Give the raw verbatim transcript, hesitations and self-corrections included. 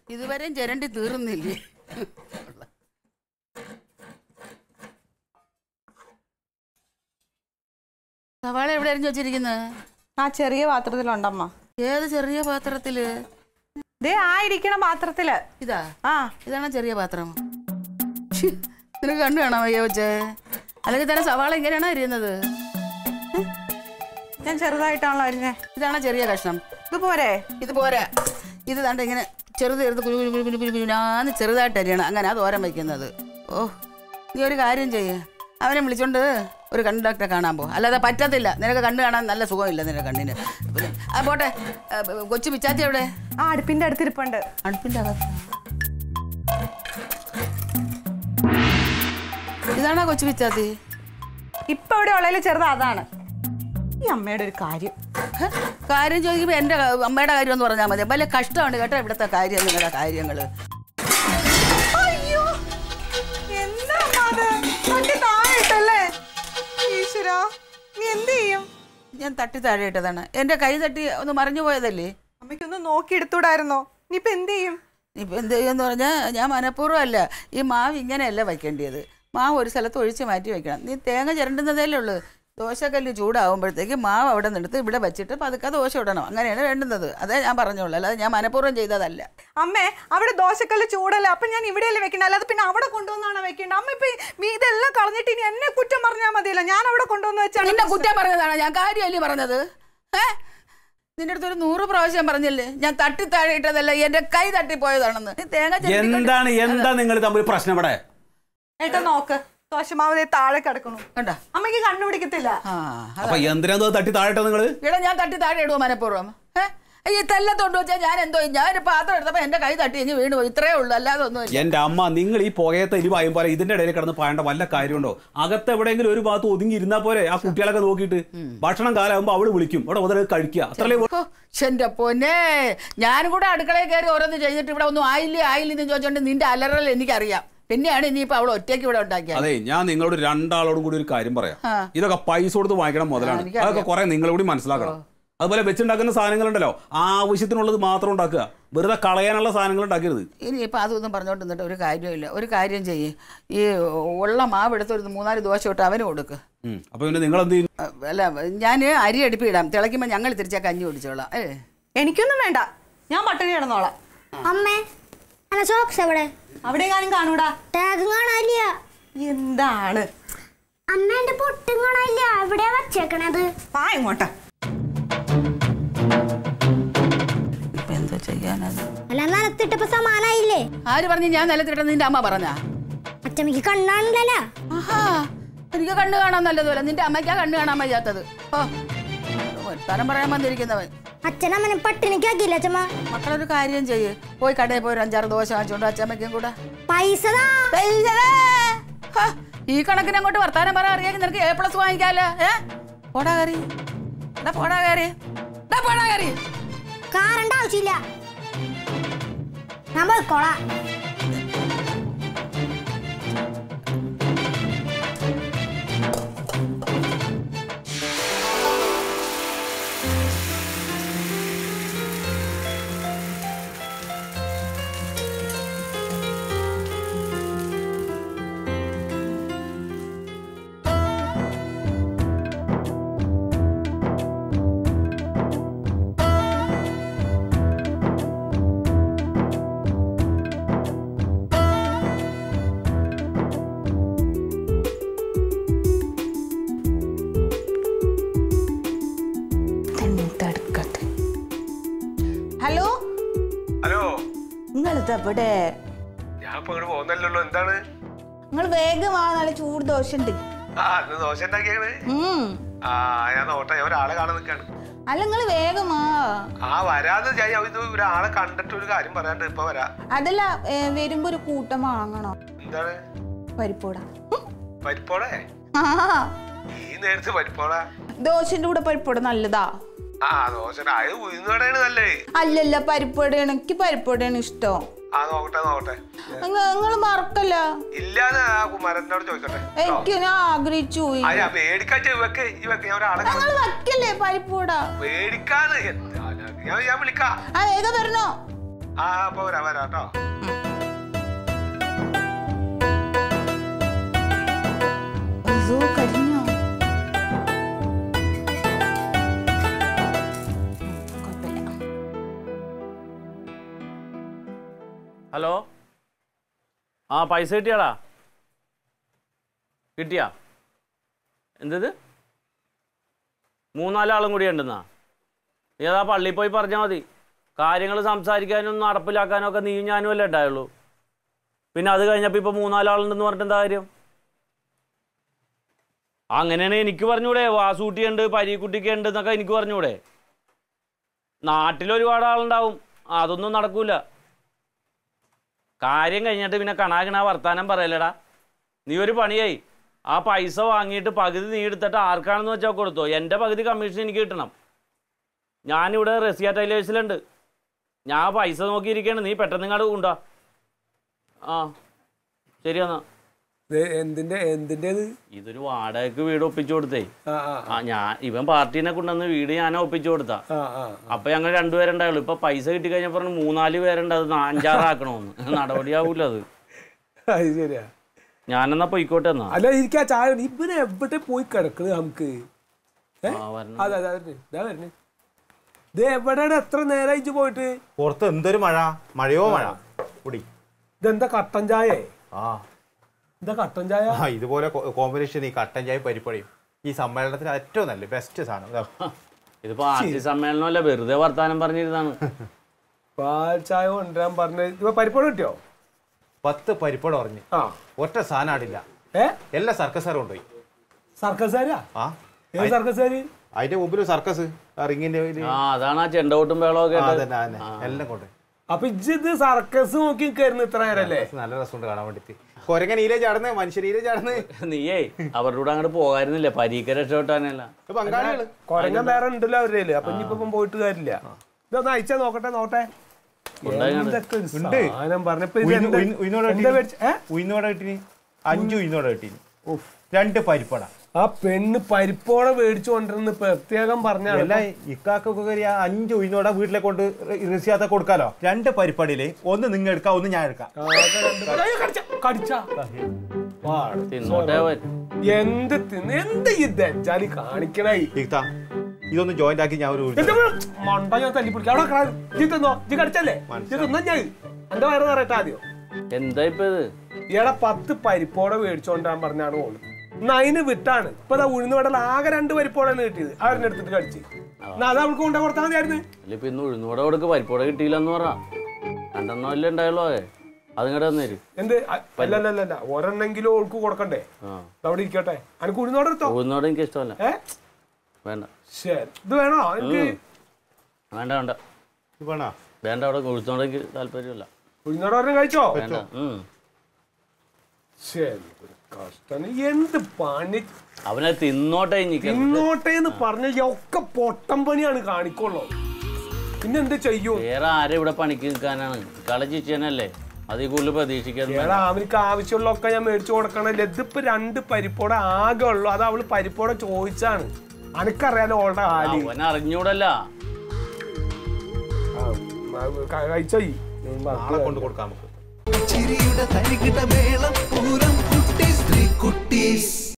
ഇതുവരെയും ചിരണ്ടി തീർന്നില്ലേ? സവാള എവിടെ അരിഞ്ഞു വെച്ചിരിക്കുന്നത്? ആ ചെറിയ പാത്രത്തിലുണ്ടമ്മ. ഏത് ചെറിയ പാത്രത്തില്? ദേ ആ ഇരിക്കണ പാത്രത്തില്. ഇതാ? ആ ഇതാണ് ചെറിയ പാത്രം. നിനക്ക് കണ്ടു കാണാൻ വയ്യ വെച്ചേ? അല്ലെങ്കിൽ തന്നെ സവാള ഇങ്ങനെയാണോ അരിയുന്നത്? ഞാൻ ചെറുതായിട്ടാണല്ലോ അരിഞ്ഞേ. ഇതാണോ ചെറിയ കഷ്ണം? ഇത് പോരെ? ഇത് പോരാ. ഇത് കണ്ട് ഇങ്ങനെ ചെറുത് ചെറുത് കുഞ്ഞു കുഞ്ഞു കുഞ്ഞു കുഞ്ഞു കുഞ്ഞാന്ന് ചെറുതായിട്ട് അരിയണം. അങ്ങനെ അത് ഓരം വയ്ക്കുന്നത്. ഓ നീ ഒരു കാര്യം ചെയ്യ്, അവനെ വിളിച്ചോണ്ട് ഒരു കണ്ണ് ഡോക്ടറെ കാണാൻ പോ. അല്ലാതെ പറ്റത്തില്ല. നിനക്ക് കണ്ണ് കാണാൻ നല്ല സുഖമില്ല നിനക്ക് കണ്ണിന്. ആ പോട്ടെ. കൊച്ചു പിച്ചാത്തി എവിടെ? ആ അടുപ്പിന്റെ അടുത്തിരിപ്പുണ്ട്. അടുപ്പിന്റെ അകത്ത്? ഇതാണോ കൊച്ചു പിച്ചാത്തി? ഇപ്പൊ ഇവിടെ ഉള്ളതിൽ ചെറുത് അതാണ്. ഈ അമ്മയുടെ ഒരു കാര്യം കാര്യം ചോദിക്കുമ്പോ എന്റെ അമ്മയുടെ കാര്യം എന്ന് പറഞ്ഞാൽ മതി. വലിയ കഷ്ടമാണ് കേട്ടോ ഇവിടുത്തെ കാര്യം. നിങ്ങളുടെ കാര്യങ്ങള് ഞാൻ തട്ടി താഴെ ഇട്ടതാണ്. എന്റെ കൈ തട്ടി ഒന്ന് മറിഞ്ഞു പോയതല്ലേ? അമ്മയ്ക്കൊന്ന് നോക്കി എടുത്തൂടായിരുന്നോ? ഇനിയിപ്പൊ എന്ത് ചെയ്യും? ഇപ്പൊ എന്ത് ചെയ്യുമെന്ന് പറഞ്ഞാൽ ഞാൻ മനഃപൂർവ്വം അല്ല. ഈ മാവ് ഇങ്ങനെയല്ല വയ്ക്കേണ്ടത്. മാവ് ഒരു സ്ഥലത്ത് ഒഴിച്ച് മാറ്റി വെക്കണം. നീ തേങ്ങ ചിരണ്ടുന്നതല്ലേ ഉള്ളൂ. ദോശക്കല്ല് ചൂടാവുമ്പോഴത്തേക്ക് മാവ് അവിടെ നിന്നെടുത്ത് ഇവിടെ വെച്ചിട്ട് പതുക്കെ ദോശ ഇടണം. അങ്ങനെയാണ് വേണ്ടുന്നത്. അതേ ഞാൻ പറഞ്ഞോളൂ. അല്ലാതെ ഞാൻ മനഃപൂർവ്വം ചെയ്തതല്ല. അമ്മേ അവിടെ ദോശക്കല്ല് ചൂടല്ല. അപ്പൊ ഞാൻ ഇവിടെയല്ലേ വെക്കണ്ട, അല്ലാതെ പിന്നെ അവിടെ കൊണ്ടുവന്നാണ് വെക്കേണ്ടത്. അമ്മ ഇപ്പൊ ഇതെല്ലാം കളഞ്ഞിട്ട് ഇനി എന്നെ കുറ്റം പറഞ്ഞാൽ മതിയല്ലോ. ഞാൻ അവിടെ കൊണ്ടുവന്ന് വെച്ചാൽ നിന്നെ കുറ്റം പറഞ്ഞതാണ് ഞാൻ. കാര്യമല്ലേ പറഞ്ഞത്? ഏഹ് നിന്റെ അടുത്തൊരു നൂറ് പ്രാവശ്യം പറഞ്ഞില്ലേ ഞാൻ തട്ടി താഴെ ഇട്ടതല്ല, എന്റെ കൈ തട്ടിപ്പോയതാണെന്ന്. തേങ്ങ എന്താണ് എന്താ നിങ്ങൾ തമ്മിൽ പ്രശ്നം ഇവിടെ? ഏട്ടാ നോക്ക്, ദോശമാവ് താഴെ കിടക്കണു. കണ്ടാ അമ്മയ്ക്ക് കണ്ടുപിടിക്കത്തില്ല. അപ്പൊ എന്തിനാ തട്ടി താഴെ നിങ്ങള്? ഇവിടെ ഞാൻ തട്ടി താഴെ ഇടുവോ മനഃപൂർവ്വം? ഈ തെല്ലത്തോണ്ട് വെച്ചാൽ ഞാൻ എന്തോ ഞാൻ ഒരു പാത്രം എടുത്തപ്പോ എന്റെ കൈ തട്ടി കഴിഞ്ഞ് വീണു പോയി. ഇത്രേ ഉള്ളൂ, അല്ലാതെ ഒന്നും. എന്റെ അമ്മ, നിങ്ങൾ ഈ പുകയത്തെ എരിവായും പോലെ ഇതിന്റെ ഇടയിൽ കിടന്ന് പായേണ്ട വല്ല കാര്യമുണ്ടോ? അകത്ത് എവിടെയെങ്കിലും ഒരു ഭാഗത്ത് ഒതുങ്ങി ഇരുന്നാ പോരെ? ആ കുട്ടികളൊക്കെ നോക്കിയിട്ട് ഭക്ഷണം കാലാകുമ്പോ അവള് വിളിക്കും, അവിടെ മുതൽ കഴിക്കുക. അത്രേ. എന്റെ പൊന്നെ, ഞാനും കൂടെ അടുക്കളയിൽ കയറി ഓരോന്ന് ചെയ്തിട്ട് ഇവിടെ ഒന്നും ആയില്ലേ ആയില്ലെന്ന് ചോദിച്ചോണ്ട് നിന്റെ അലറൽ എനിക്കറിയാം. പിന്നെയാണ് ഇനിയിപ്പോ അവൾ ഒറ്റയ്ക്ക് ഇവിടെ ഉണ്ടാക്കിയത്. അതെ, ഞാൻ നിങ്ങളോട് രണ്ടാളോടും കൂടി ഒരു കാര്യം പറയാം. ഇതൊക്കെ പൈസ കൊടുത്ത് വാങ്ങിക്കണം മുതലാണ്. അതൊക്കെ കുറെ നിങ്ങൾ കൂടി മനസ്സിലാക്കണം. അതുപോലെ വെച്ചുണ്ടാക്കുന്ന സാധനങ്ങളുണ്ടല്ലോ, ആവശ്യത്തിനുള്ളത് മാത്രം ഉണ്ടാക്കുക, വെറുതെ കളയാനുള്ള സാധനങ്ങൾ ഉണ്ടാക്കരുത്. ഇനിയിപ്പോൾ അതൊന്നും പറഞ്ഞോണ്ട് നിന്നിട്ട് ഒരു കാര്യമില്ല. ഒരു കാര്യം ചെയ്യ്, ഈ ഉള്ള മാവ് എടുത്ത് ഒരു മൂന്നാല് ദോശ ഇട്ട് അവന് കൊടുക്ക്. അപ്പൊ പിന്നെ നിങ്ങൾ എന്ത് ചെയ്യും? അല്ല, ഞാൻ അരി അടുപ്പിടാം. തിളയ്ക്കുമ്പോൾ ഞങ്ങൾ തിരിച്ചാൽ കഞ്ഞി കുടിച്ചോളാം. ഏ എനിക്കൊന്നും വേണ്ട, ഞാൻ പട്ടിണി കിടന്നോളാം. അമ്മേ സോക്സ് എവിടെ? അവിടെ ഞാനും കാണൂടാ. ടാഗ് കാണാനില്ല. എന്താണ് അമ്മേന്റെ പൊട്ടും കാണാനില്ല. എവിടെയാ വച്ചേക്കണത്? ആ ഇങ്ങോട്ടാ. ഇപ്പൊ എന്തോ ചെയ്യാനത്? അല്ല നിലത്തിട്ടപ്പോ സമാനായില്ലേ? ആര് പറഞ്ഞു ഞാൻ നിലത്തിട്ട? നിന്റെ അമ്മ പറഞ്ഞാ? അച്ഛമ്മക്ക് കണ്ണാണില്ലല്ലോ. ആഹാ, എനിക്ക് കണ്ണ് കാണാൻ നല്ലതുപോലെ. നിന്റെ അമ്മയ്ക്കാ കണ്ണ് കാണാൻ വയ്യാത്തത്. ഓ വർത്താനം പറയാൻ വന്നിരിക്കുന്നവൻ. അച്ഛനമ്മനെ പട്ടിണിക്കാക്കില്ല അച്ഛമ്മ. മക്കളൊരു കാര്യം ചെയ്യ്, പോയി കടയിൽ പോയി ഒരു അഞ്ചാറ് ദോശ വാങ്ങിച്ചോണ്ട് അച്ഛമ്മയ്ക്കും കൂടെ പൈസ. ഈ കണക്കിന് അങ്ങോട്ട് വർത്താനം പറയാൻ അറിയാമെങ്കിൽ നിനക്ക് എ പ്ലസ് വാങ്ങിക്കാലോ. ഏ പോടാ കയറി, പോടാ കയറി, പോടാ കയറി. കാറണ്ട ആവശ്യമില്ല, ഞാൻ പോയിക്കോളാം. ഹലോ ഹലോ, നിങ്ങളിതെവിടെ? എന്താണ്? നിങ്ങൾ വേഗം ആ, നല്ല ചൂട് ദോശ ഉണ്ട്. ദോശ ഒരാളെ കാണാൻ നിൽക്കാണ്. അല്ല നിങ്ങൾ വേഗം ആ. ആ വരാതെ ഒരാളെ കണ്ടിട്ട് ഒരു കാര്യം പറയാണ്ട് ഇപ്പൊ വരാ. അതല്ല, വരുമ്പോ ഒരു കൂട്ടം വാങ്ങണോ? എന്താണ്? പരിപ്പോടാ. പരിപ്പോടെ? ഈ നേരത്ത് പരിപ്പോടാ? ദോശന്റെ കൂടെ പരിപ്പോട നല്ലതാ. ആ ദോശ ഉഴുന്നോടെയാണ് നല്ലേ. അല്ലല്ല, പരിപ്പോടയാണ്. എനിക്ക് പരിപ്പോടയാണ് ഇഷ്ടം. ആ നോക്കട്ടെ നോക്കട്ടെ. നിങ്ങൾ മറക്കല്ല. ഇല്ലാതെ കുമാരനോട് ചോദിക്കട്ടെ. എനിക്ക് ഞാൻ ആഗ്രഹിച്ചു. മേടിക്കാല്ലേ പരിപ്പോട മേടിക്കാന്ന് ഞാൻ വിളിക്കാം. ആ വേഗം വരണോ? ആ അപ്പൊ വരാം വരാം കേട്ടോ. ഹലോ, ആ പൈസ കിട്ടിയാടാ? കിട്ടിയാ? എന്തത്? മൂന്നാലാളും കൂടി ഉണ്ടെന്നാ? നീ അതാ പള്ളിയിൽ പോയി പറഞ്ഞാൽ മതി. കാര്യങ്ങൾ സംസാരിക്കാനും നടപ്പിലാക്കാനും ഒക്കെ നീ ഞാനും അല്ലേ ഉണ്ടായുള്ളൂ. പിന്നെ അത് കഴിഞ്ഞപ്പോൾ ഇപ്പോൾ മൂന്നാലാളുണ്ടെന്ന് പറഞ്ഞിട്ട് എന്താ കാര്യം? അങ്ങനെയാണ് എനിക്ക് പറഞ്ഞൂടെ. വാസൂട്ടിയുണ്ട്, പരീക്കുട്ടിക്ക് ഉണ്ട് എന്നൊക്കെ എനിക്ക് പറഞ്ഞൂടെ? നാട്ടിലൊരുപാട് ആളുണ്ടാവും, അതൊന്നും നടക്കൂല. കാര്യം കഴിഞ്ഞിട്ട് പിന്നെ കണാകണ വർത്താനം പറയലടാ. നീ ഒരു പണിയായി, ആ പൈസ വാങ്ങിയിട്ട് പകുതി നീ എടുത്തിട്ട് ആർക്കാണെന്ന് വെച്ചാൽ കൊടുത്തോ. എൻ്റെ പകുതി കമ്മീഷൻ എനിക്ക് കിട്ടണം. ഞാനിവിടെ റസിയ ടൈലേഴ്സിലുണ്ട്. ഞാൻ പൈസ നോക്കിയിരിക്കുകയാണ്. നീ പെട്ടെന്ന് ഇങ്ങോട്ട് കൊണ്ടാ. ആ ശരിയെന്നാ. എന്തിന്റെ എന്തിൻ്റെത്? ഇതൊരു വാടകയ്ക്ക് വീട് ഒപ്പിച്ചു കൊടുത്തേ. ആ ഞാൻ ഇവൻ പാർട്ടീനെ കൊണ്ടുവന്ന് വീട് ഞാൻ ഒപ്പിച്ചു കൊടുത്താ. അപ്പൊ ഞങ്ങൾ രണ്ടുപേരുണ്ടായുള്ളൂ. ഇപ്പൊ പൈസ കിട്ടി കഴിഞ്ഞപ്പോ മൂന്നാല് പേരുണ്ട്. അത് അഞ്ചാറാക്കണോന്ന്. നടപടിയാവൂല അത്. ശരിയാ. ഞാനെന്നാ പോയിക്കോട്ടെ എന്നാ. അല്ല എനിക്ക് ആ ചായ ഇവന് എവിടെ പോയി കിടക്കുന്നത് നമുക്ക്? അതെ അതെ വരണേ. ഇത് എവിടെയാണ്? എത്ര നേരമായിട്ട് പോയിട്ട്? പുറത്ത് എന്തൊരു മഴ, മഴയോ മഴ കുടി. ഇതെന്താ കട്ടൻ ചായ? ആ എന്താ കട്ടൻ ചായ? ആ ഇതുപോലെ കോമ്പിനേഷൻ ഈ കട്ടൻ ചായ പരിപ്പടിയും ഈ സമ്മേളനത്തിന് ഏറ്റവും നല്ല ബെസ്റ്റ് സാധനം. ഇതിപ്പോ ആർട്ടി സമ്മേളനമല്ല, വെറുതെ വർത്താനം പറഞ്ഞിരുന്നാണ്. പാൽ ചായ കൊണ്ടുവരാൻ പറഞ്ഞ ഇപ്പൊ പരിപ്പട കിട്ടിയോ? പത്ത് പരിപ്പട പറഞ്ഞു. ആ ഒറ്റ സാധനം ആടില്ല. ഏ എല്ലാ സർക്കസാരും കൊണ്ടുപോയി. സർക്കസാരാ? ആ സർക്കസാര് അതിന്റെ മുമ്പിൽ സർക്കസ് റിങ്ങിന്റെ അതാണ് ആ ചെണ്ടോട്ടും വേളമൊക്കെ എല്ലാം കൊണ്ട്. അപ്പൊ ഇത് സർക്കസ് നോക്കി കയറുന്ന ഇത്ര നേരല്ലേ? നല്ല രസമുണ്ട് കാണാൻ വേണ്ടിട്ട്. കൊരങ്ങനീലെ ചാടുന്ന മനുഷ്യരീലെ ചാടുന്ന. നീയേ അവരുടെ കൂടെ അങ്ങോട്ട് പോകാനില്ല, പരീക്ക രക്ഷപ്പെട്ടാനല്ല. പങ്കാളികള് കൊരങ്ങൻ വേറെ ഉണ്ടല്ലോ അവരുടെ. അപ്പൊ ഇനിയിപ്പൊ പോയിട്ട് കാര്യമില്ല. ഇതൊന്ന് അയച്ചാ നോക്കട്ടെ നോട്ടെ. ഉയിന്നോടെ കിട്ടീനി, അഞ്ചു ഉയിന്നോടെ കിട്ടീനി, രണ്ട് പരിപ്പട. ആ പെണ്ണ് പരിപ്പോടെ മേടിച്ചു കൊണ്ടിരുന്ന പ്രത്യേകം പറഞ്ഞല്ല. ഇക്കാക്കൊക്കെ അഞ്ച് ഉയിന്നോടെ വീട്ടിലെ കൊണ്ട് റിസിയാത്ത കൊടുക്കാലോ. രണ്ട് പരിപ്പടിയില് ഒന്ന് നിങ്ങൾ എടുക്കാം, ഒന്ന് ഞാൻ എടുക്കാം. എന്ത് എന്ത് ഇതാലി കാണിക്കണേ? ഇതൊന്ന് ജോയിന്റ് ആക്കി ഞാൻ ഒരു മണ്ട ഞാൻ തല്ലി പിടിക്കാം. അവിടെ ഇതെന്നോ ഇത് കടിച്ചല്ലേ? ഇതൊന്നും ഞാൻ എന്റെ വയറ് പറയട്ടെ ആദ്യം. എന്താ ഇപ്പൊ ഇത്? ഇയാളെ പത്ത് പരിപ്പോടെ മേടിച്ചോണ്ടാൻ പറഞ്ഞാണ് ഓള്. എന്നാ അതിന് വിട്ടാണ് ഇപ്പൊ ഉഴുന്ന് കടൽ ആകെ രണ്ട് പരിപ്പോടാണ് കിട്ടിയത്. അവരെ എടുത്തിട്ട് കടിച്ച് അത് അവൾക്ക് കൊണ്ടു കൊടുത്താൽ മതിയായിരുന്നു. ഇപ്പൊ ഇന്ന് ഉഴുന്നോടെ കൊടുക്ക് പരിപ്പോടെ കിട്ടിയില്ലെന്ന് പറ. രണ്ടെണ്ണം അല്ലേ ഉണ്ടായുള്ളൂ. അതിങ്ങടെ തന്നേര്. എന്ത് അല്ലല്ല ഒരെണ്ണെങ്കിലും ഓൾക്ക് കൊടുക്കണ്ടേ? അവിടെ ഇരിക്കട്ടെ. അനക്ക് ഉഴുന്നോടെ എടുത്തോ? ഉഴുന്നോടെ എനിക്ക് ഇഷ്ടമല്ല. ഏ വേണ്ട. ശരി ഇത് വേണോ? എനിക്ക് വേണ്ട വേണ്ട വേണോ? വേണ്ട. അവിടെ ഉഴുന്നോടേക്ക് താല്പര്യമില്ല. ഉഴുന്നോടെ ഒരെണ്ണം കഴിച്ചോ? വേണ്ട. ശരി കഷ്ടം. എന്ത് പണി അവനെ തിന്നോട്ടെ തിന്നോട്ടെ എന്ന് പറഞ്ഞ ഒക്കെ പൊട്ടം പണിയാണ് കാണിക്കുള്ളൂ. പിന്നെ എന്ത് ചെയ്യും? വേറെ ആരെ ഇവിടെ പണിക്ക് നിൽക്കാനാണ്? കളച്ചിച്ചനല്ലേ, അതിൽ കൂടുതൽ പ്രതീക്ഷിക്കാതെ. അവർക്ക് ആവശ്യമുള്ളതൊക്കെ ഞാൻ മേടിച്ചു കൊടുക്കണല്ലേ. ഇതിപ്പോ രണ്ട് പരിപ്പോടെ ആകെ ഉള്ളു. അത് അവള് പരിപ്പോടെ ചോദിച്ചാണ്. അനക്കറിയാലോ ഓളുടെ കാര്യം. അവൻ അറിഞ്ഞൂടല്ല. കഴിച്ചോ നാളെ കൊണ്ട് കൊടുക്കാം നമുക്ക്. ചിരിയുടെ തരികിട മേളം പൂരം കുട്ടി സ്ത്രീ കുട്ടി